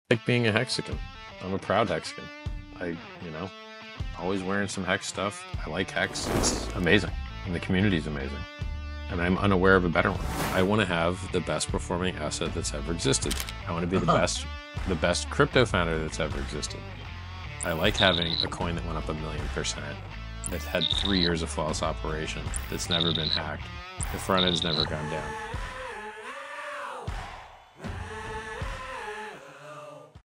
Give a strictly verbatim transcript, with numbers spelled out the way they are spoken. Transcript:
like being a Hexican. I'm a proud Hexican. I, you know, always wearing some Hex stuff. I like Hex. It's amazing. And the community's amazing. And I'm unaware of a better one. I want to have the best performing asset that's ever existed. I want to be the best, the best crypto founder that's ever existed. I like having a coin that went up a million percent, that had three years of flawless operation, that's never been hacked. The front end's never gone down.